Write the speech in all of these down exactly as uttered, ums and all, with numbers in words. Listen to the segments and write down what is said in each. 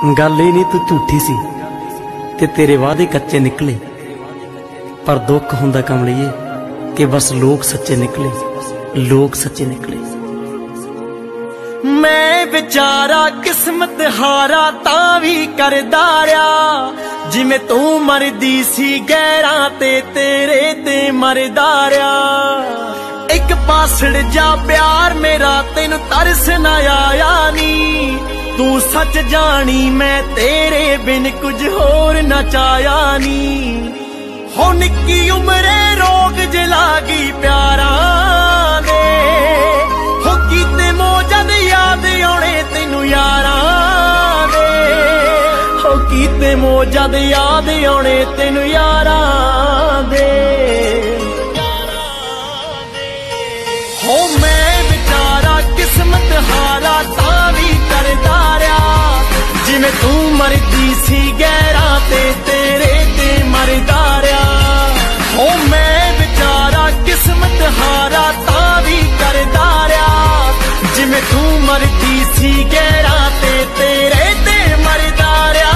गल ये नहीं तू झूठी सी ते तेरे वादे कच्चे निकले, पर दुख हुंदा कमलिए कि बस लोग सच्चे निकले, लोग सच्चे निकले। मैं बेचारा किस्मत हारा तां भी करदा रहा, जिवें तू मरदी सी गैरां ते तेरे ते मरदा रहा। एक पासड़ जा प्यार मेरा तेनू तरस ना आया नी, तू सच जानी मैं तेरे बिन कुछ होर ना चाया नी। हो निक्की उमरे रोग जलागी प्यारा दे, हो कीते मौजां दे याद आउणे तैनू यारां दे, हो कीते मौजां दे याद आउणे तैनू यारां दे। हो मैं बेचारा किस्मत हारा तां भी करदा रहा, जिवें तू मरदी सी गैरां ते तेरे ते मरदा रहा। हो मैं बेचारा किस्मत हारा तां भी करदा रहा, जिवें तू मरदी सी गैरां ते तेरे ते मरदा रहा।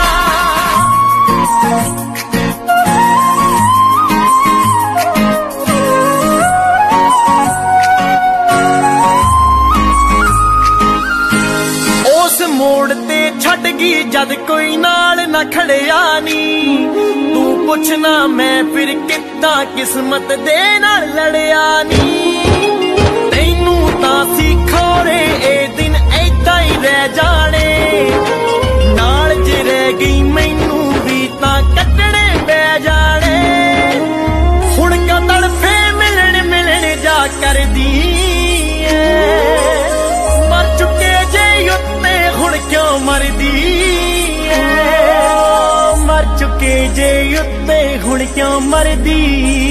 मोड़ ते छड़ गई जद कोई नाल ना खड़िया नी, तू पुछना मैं फिर किद्दां किस्मत दे नाल लड़िया नी। तैनू तां सी खोरे ए दिन ऐदां ही रह जाने, नाल जे रह गई मैनू भी तां कटने पै जाने। हुण क्यों तड़फे मिलन मिलन जा करदी, मर चुके जे उत्ते हुण क्यों मरदी, मर चुके जे उत्ते हुण क्यों मरदी।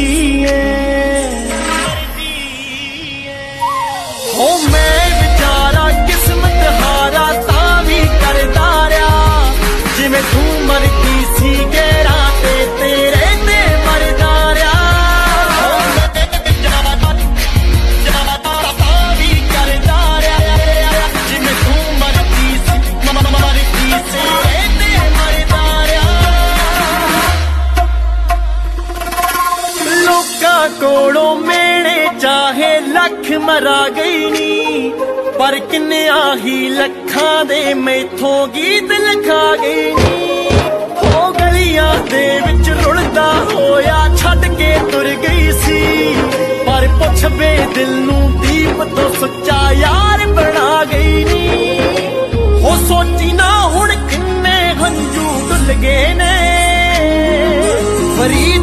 हो मैं बेचारा किस्मत हारा तां भी करदा रहा, जिवें तू मरदी सी गैरां ते तेरे ते मरदा रहा। कोड़ों मेरे चाहे लख मरा गई नी, पर किन्निया ही लखां दे मैथों गीत लिखा गई नी। हो गलियां दे विच रुलदा होया छड्ड के तुर गई सी, पर पुछ बे दिल नू दीप तो सच्चा यार बना गई नी। हो सोची ना हुण किन्ने हंजू डुल गए ने, फरीद